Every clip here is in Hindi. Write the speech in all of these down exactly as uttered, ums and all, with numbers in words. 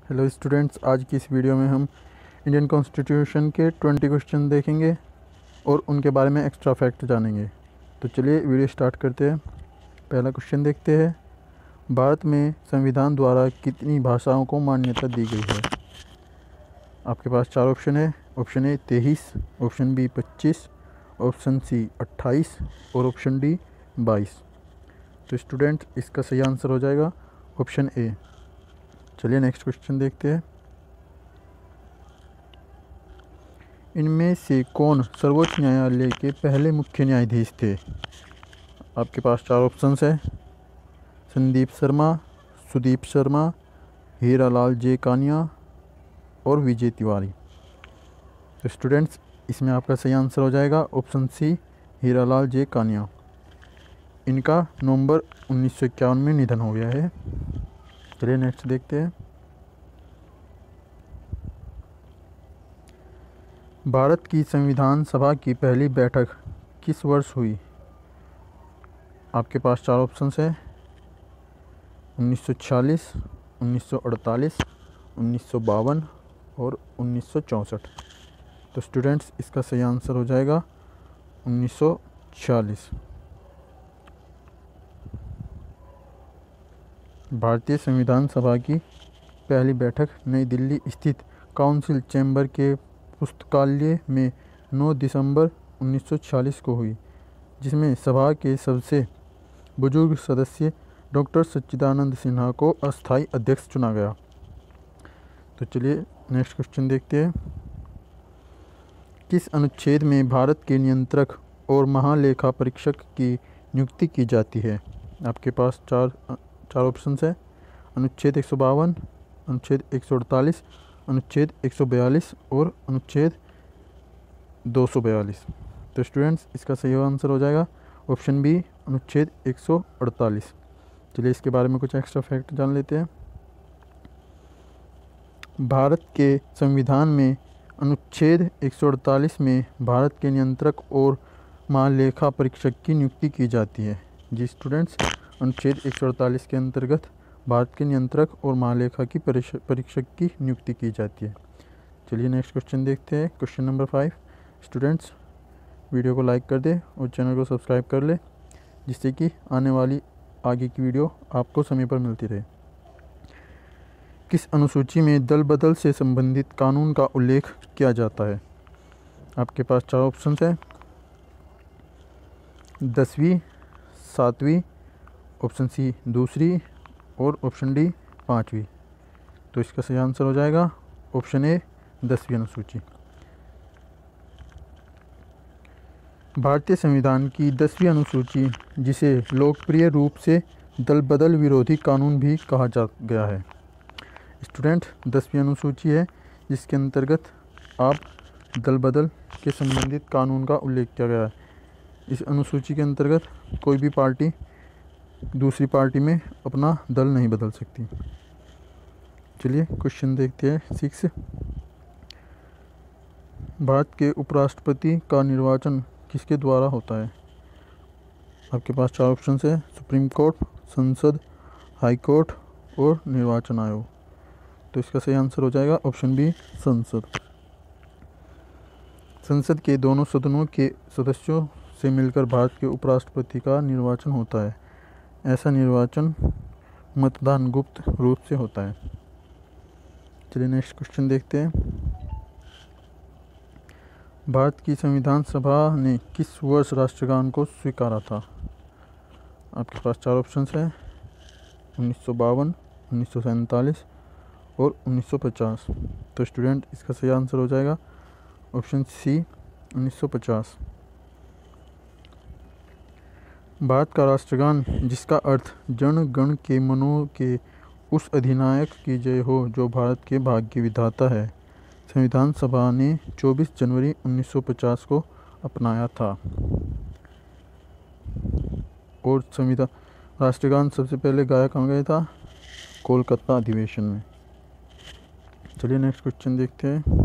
हेलो स्टूडेंट्स, आज की इस वीडियो में हम इंडियन कॉन्स्टिट्यूशन के ट्वेंटी क्वेश्चन देखेंगे और उनके बारे में एक्स्ट्रा फैक्ट जानेंगे। तो चलिए वीडियो स्टार्ट करते हैं। पहला क्वेश्चन देखते हैं, भारत में संविधान द्वारा कितनी भाषाओं को मान्यता दी गई है। आपके पास चार ऑप्शन है। ऑप्शन ए तेईस, ऑप्शन बी पच्चीस, ऑप्शन सी अट्ठाईस और ऑप्शन डी बाईस। तो स्टूडेंट, इसका सही आंसर हो जाएगा ऑप्शन ए। चलिए नेक्स्ट क्वेश्चन देखते हैं, इनमें से कौन सर्वोच्च न्यायालय के पहले मुख्य न्यायाधीश थे। आपके पास चार ऑप्शंस है, संदीप शर्मा, सुदीप शर्मा, हीरालाल जे कानिया और विजय तिवारी। तो स्टूडेंट्स, इसमें आपका सही आंसर हो जाएगा ऑप्शन सी हीरालाल जे कानिया। इनका नवंबर उन्नीस सौ इक्यावन में निधन हो गया है। चलिए नेक्स्ट देखते हैं, भारत की संविधान सभा की पहली बैठक किस वर्ष हुई। आपके पास चार ऑप्शंस है, उन्नीस सौ छियालीस, उन्नीस सौ अड़तालीस, उन्नीस सौ बावन और उन्नीस सौ चौंसठ। तो स्टूडेंट्स, इसका सही आंसर हो जाएगा उन्नीस सौ छियालीस। भारतीय संविधान सभा की पहली बैठक नई दिल्ली स्थित काउंसिल चैम्बर के पुस्तकालय में नौ दिसंबर उन्नीस सौ छियालीस को हुई, जिसमें सभा के सबसे बुजुर्ग सदस्य डॉक्टर सच्चिदानंद सिन्हा को अस्थायी अध्यक्ष चुना गया। तो चलिए नेक्स्ट क्वेश्चन देखते हैं, किस अनुच्छेद में भारत के नियंत्रक और महालेखा परीक्षक की नियुक्ति की जाती है। आपके पास चार चार ऑप्शंस है, अनुच्छेद एक सौ बावन, अनुच्छेद एक सौ अड़तालीस, अनुच्छेद एक सौ बयालीस और अनुच्छेद दो सौ बयालीस। तो स्टूडेंट्स, इसका सही आंसर हो जाएगा ऑप्शन बी अनुच्छेद एक सौ अड़तालीस। चलिए इसके बारे में कुछ एक्स्ट्रा फैक्ट जान लेते हैं। भारत के संविधान में अनुच्छेद एक सौ अड़तालीस में भारत के नियंत्रक और महालेखा परीक्षक की नियुक्ति की जाती है। जी स्टूडेंट्स, अनुच्छेद एक सौ अड़तालीस के अंतर्गत भारत के नियंत्रक और महालेखा की परीक्षक की नियुक्ति की जाती है। चलिए नेक्स्ट क्वेश्चन देखते हैं, question number five. Students, video को लाइक कर दे और चैनल को सब्सक्राइब कर ले, जिससे कि आने वाली आगे की वीडियो आपको समय पर मिलती रहे। किस अनुसूची में दल बदल से संबंधित कानून का उल्लेख किया जाता है। आपके पास चार ऑप्शंस हैं, दसवीं, सातवीं, ऑप्शन सी दूसरी और ऑप्शन डी पाँचवीं। तो इसका सही आंसर हो जाएगा ऑप्शन ए दसवीं अनुसूची। भारतीय संविधान की दसवीं अनुसूची, जिसे लोकप्रिय रूप से दल बदल विरोधी कानून भी कहा जा गया है। स्टूडेंट, दसवीं अनुसूची है जिसके अंतर्गत आप दल बदल के संबंधित कानून का उल्लेख किया गया है। इस अनुसूची के अंतर्गत कोई भी पार्टी दूसरी पार्टी में अपना दल नहीं बदल सकती। चलिए क्वेश्चन देखते हैं सिक्स। भारत के उपराष्ट्रपति का निर्वाचन किसके द्वारा होता है। आपके पास चार ऑप्शन है, सुप्रीम कोर्ट, संसद, हाई कोर्ट और निर्वाचन आयोग। तो इसका सही आंसर हो जाएगा ऑप्शन बी संसद। संसद के दोनों सदनों के सदस्यों से मिलकर भारत के उपराष्ट्रपति का निर्वाचन होता है। ऐसा निर्वाचन मतदान गुप्त रूप से होता है। चलिए नेक्स्ट क्वेश्चन देखते हैं, भारत की संविधान सभा ने किस वर्ष राष्ट्रगान को स्वीकारा था। आपके पास चार ऑप्शंस हैं, उन्नीस सौ बावन, उन्नीस सौ सैंतालीस और उन्नीस सौ पचास। तो स्टूडेंट, इसका सही आंसर हो जाएगा ऑप्शन सी उन्नीस सौ पचास। भारत का राष्ट्रगान, जिसका अर्थ जन गण के मनों के उस अधिनायक की जय हो जो भारत के भाग्य विधाता है, संविधान सभा ने चौबीस जनवरी उन्नीस सौ पचास को अपनाया था। और संविधान राष्ट्रगान सबसे पहले गाया कहाँ गया था, कोलकाता अधिवेशन में। चलिए नेक्स्ट क्वेश्चन देखते हैं,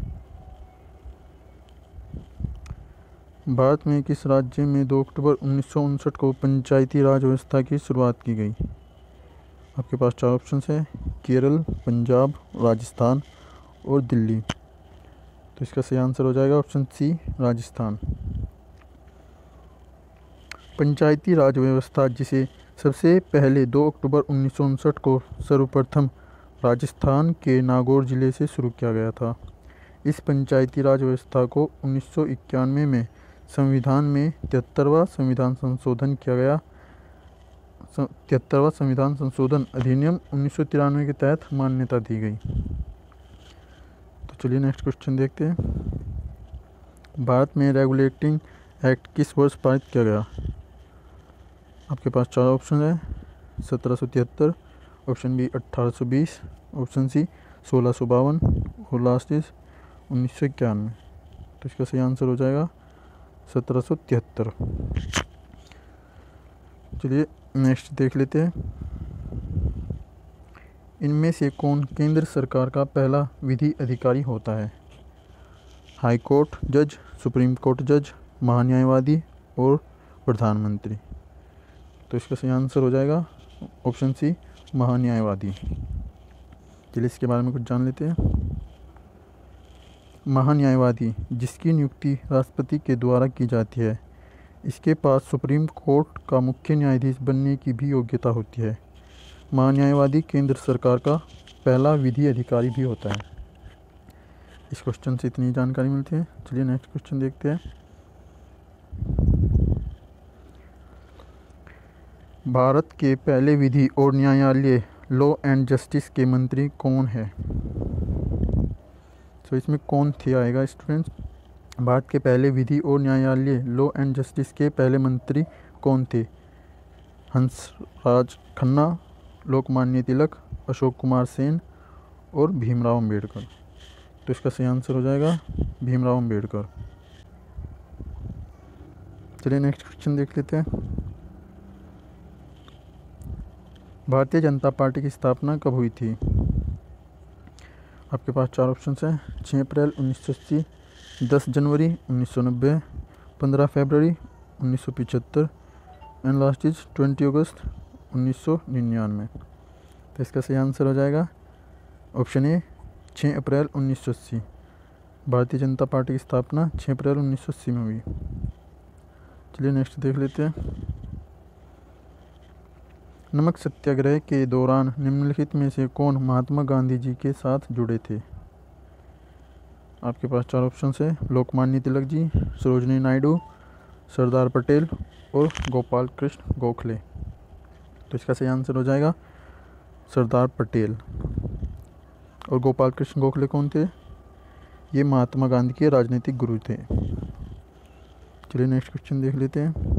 भारत में किस राज्य में दो अक्टूबर उन्नीस सौ उनसठ को पंचायती राज व्यवस्था की शुरुआत की गई। आपके पास चार ऑप्शन है, केरल, पंजाब, राजस्थान और दिल्ली। तो इसका सही आंसर हो जाएगा ऑप्शन सी, राजस्थान। पंचायती राज व्यवस्था जिसे सबसे पहले दो अक्टूबर उन्नीस सौ उनसठ को सर्वप्रथम राजस्थान के नागौर जिले से शुरू किया गया था। इस पंचायती राज व्यवस्था को उन्नीस सौ इक्यानवे में संविधान में तिहत्तरवां संविधान संशोधन किया गया तिहत्तरवां संविधान संशोधन अधिनियम उन्नीस सौ तिरानवे के तहत मान्यता दी गई। तो चलिए नेक्स्ट क्वेश्चन देखते हैं। भारत में रेगुलेटिंग एक्ट किस वर्ष पारित किया गया? आपके पास चार ऑप्शन है, सत्रह सौ तिहत्तर, ऑप्शन बी अट्ठारह सौ बीस, ऑप्शन सी सोलह सौ बावन और लास्ट इज उन्नीस सौ इक्यानवे। तो इसका सही आंसर हो जाएगा सत्रह सौ तिहत्तर। चलिए नेक्स्ट देख लेते हैं। इनमें से कौन केंद्र सरकार का पहला विधि अधिकारी होता है? हाई कोर्ट जज, सुप्रीम कोर्ट जज, महान्यायवादी और प्रधानमंत्री। तो इसका सही आंसर हो जाएगा ऑप्शन सी, महान्यायवादी। चलिए इसके बारे में कुछ जान लेते हैं। महान्यायवादी जिसकी नियुक्ति राष्ट्रपति के द्वारा की जाती है, इसके पास सुप्रीम कोर्ट का मुख्य न्यायाधीश बनने की भी योग्यता होती है। महान्यायवादी केंद्र सरकार का पहला विधि अधिकारी भी होता है। इस क्वेश्चन से इतनी जानकारी मिलती है। चलिए नेक्स्ट क्वेश्चन देखते हैं। भारत के पहले विधि और न्यायालय लॉ एंड जस्टिस के मंत्री कौन है? तो इसमें कौन थे आएगा स्टूडेंट्स। भारत के पहले विधि और न्यायालय लॉ एंड जस्टिस के पहले मंत्री कौन थे? हंसराज खन्ना, लोकमान्य तिलक, अशोक कुमार सेन और भीमराव अंबेडकर। तो इसका सही आंसर हो जाएगा भीमराव अंबेडकर। चलिए नेक्स्ट क्वेश्चन देख लेते हैं। भारतीय जनता पार्टी की स्थापना कब हुई थी? आपके पास चार ऑप्शन हैं, छः अप्रैल उन्नीस सौ अस्सी, दस जनवरी उन्नीस सौ नब्बे, पंद्रह फरवरी उन्नीस सौ पचहत्तर एंड लास्ट इज बीस अगस्त उन्नीस सौ निन्यानवे। तो इसका सही आंसर हो जाएगा ऑप्शन ए, छः अप्रैल उन्नीस सौ अस्सी। भारतीय जनता पार्टी की स्थापना छः अप्रैल उन्नीस सौ अस्सी में हुई। चलिए नेक्स्ट देख लेते हैं। नमक सत्याग्रह के दौरान निम्नलिखित में से कौन महात्मा गांधी जी के साथ जुड़े थे? आपके पास चार ऑप्शन है, लोकमान्य तिलक जी, सरोजनी नायडू, सरदार पटेल और गोपाल कृष्ण गोखले। तो इसका सही आंसर हो जाएगा सरदार पटेल। और गोपाल कृष्ण गोखले कौन थे? ये महात्मा गांधी के राजनीतिक गुरु थे। चलिए नेक्स्ट क्वेश्चन देख लेते हैं।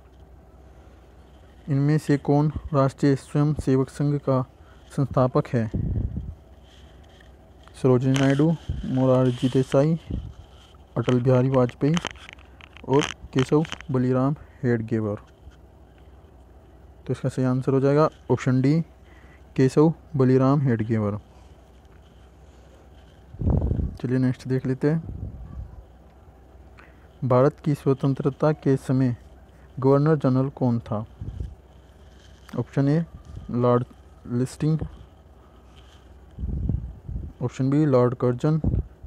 इनमें से कौन राष्ट्रीय स्वयं सेवक संघ का संस्थापक है? सरोजिनी नायडू, मोरारजी देसाई, अटल बिहारी वाजपेयी और केशव बलिराम हेडगेवर। तो इसका सही आंसर हो जाएगा ऑप्शन डी, केशव बलिराम हेडगेवर। चलिए नेक्स्ट देख लेते हैं। भारत की स्वतंत्रता के समय गवर्नर जनरल कौन था? Option A Lord Listing, option B Lord Curzon,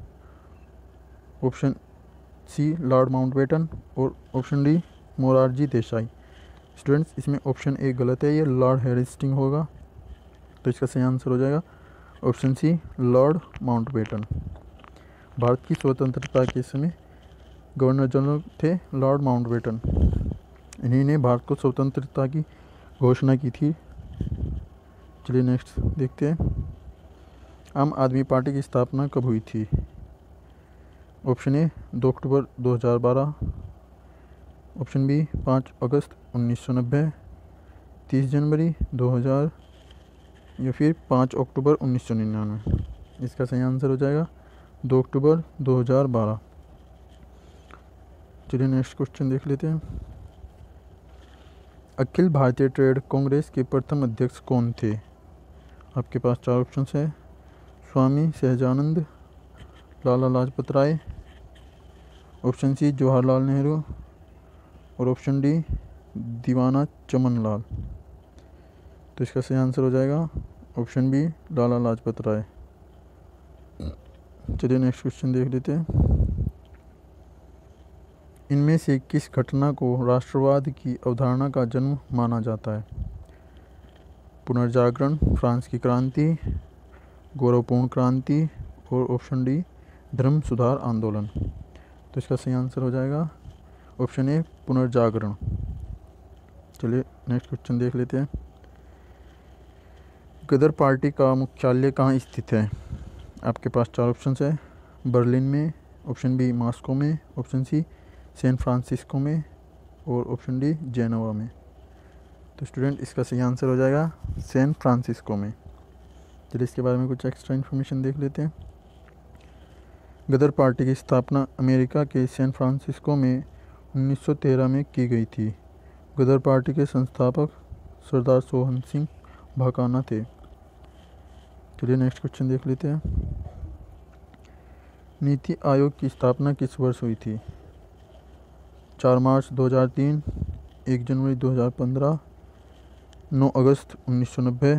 option C Lord Mountbatten और option D Morarji Desai. Students इसमें ऑप्शन ए गलत है, ये लॉर्ड हेस्टिंग होगा। तो इसका सही आंसर हो जाएगा option C Lord Mountbatten. Bharat की स्वतंत्रता के समय गवर्नर जनरल थे लॉर्ड माउंटबेटन। इन्हीं ने भारत को स्वतंत्रता की घोषणा की थी। चलिए नेक्स्ट देखते हैं। आम आदमी पार्टी की स्थापना कब हुई थी? ऑप्शन ए दो अक्टूबर दो हज़ार बारह, ऑप्शन बी पाँच अगस्त उन्नीस सौ नब्बे, तीस जनवरी दो हज़ार या फिर पाँच अक्टूबर उन्नीस सौ निन्यानवे। इसका सही आंसर हो जाएगा दो अक्टूबर दो हज़ार बारह। चलिए नेक्स्ट क्वेश्चन देख लेते हैं। अखिल भारतीय ट्रेड कांग्रेस के प्रथम अध्यक्ष कौन थे? आपके पास चार ऑप्शन है, स्वामी सहजानंद, लाला लाजपत राय, ऑप्शन सी जवाहरलाल नेहरू और ऑप्शन डी दीवाना चमन लाल। तो इसका सही आंसर हो जाएगा ऑप्शन बी, लाला लाजपत राय। चलिए नेक्स्ट क्वेश्चन देख लेते हैं। इनमें से किस घटना को राष्ट्रवाद की अवधारणा का जन्म माना जाता है? पुनर्जागरण, फ्रांस की क्रांति, गौरवपूर्ण क्रांति और ऑप्शन डी, धर्म सुधार आंदोलन। तो इसका सही आंसर हो जाएगा ऑप्शन ए, पुनर्जागरण। चलिए नेक्स्ट क्वेश्चन देख लेते हैं। गदर पार्टी का मुख्यालय कहाँ स्थित है? आपके पास चार ऑप्शन है। बर्लिन में, ऑप्शन बी मॉस्को में, ऑप्शन सी सैन फ्रांसिस्को में और ऑप्शन डी जेनेवा में। तो स्टूडेंट इसका सही आंसर हो जाएगा सैन फ्रांसिस्को में। चलिए इसके बारे में कुछ एक्स्ट्रा इन्फॉर्मेशन देख लेते हैं। गदर पार्टी की स्थापना अमेरिका के सैन फ्रांसिस्को में उन्नीस सौ तेरह में की गई थी। गदर पार्टी के संस्थापक सरदार सोहन सिंह भाकाना थे। चलिए नेक्स्ट क्वेश्चन देख लेते हैं। नीति आयोग की स्थापना किस वर्ष हुई थी? चार मार्च दो हज़ार तीन, एक जनवरी दो हज़ार पंद्रह, नौ अगस्त उन्नीस सौ नब्बे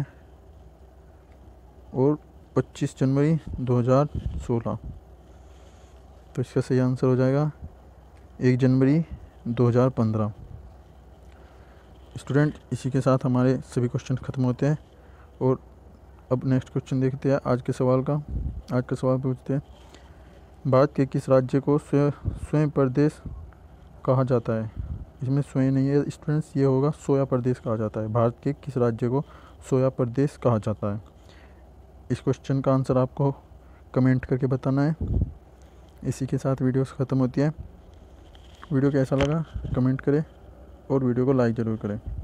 और पच्चीस जनवरी दो हज़ार सोलह। तो इसका सही आंसर हो जाएगा एक जनवरी दो हज़ार पंद्रह। स्टूडेंट इसी के साथ हमारे सभी क्वेश्चन ख़त्म होते हैं और अब नेक्स्ट क्वेश्चन देखते हैं आज के सवाल का। आज का सवाल पूछते हैं, भारत के किस राज्य को स्वयं स्वयं प्रदेश कहा जाता है? इसमें स्वयं नहीं है स्टूडेंट्स, ये होगा सोया प्रदेश कहा जाता है। भारत के किस राज्य को सोया प्रदेश कहा जाता है? इस क्वेश्चन का आंसर आपको कमेंट करके बताना है। इसी के साथ वीडियोस ख़त्म होती है। वीडियो कैसा लगा कमेंट करें और वीडियो को लाइक ज़रूर करें।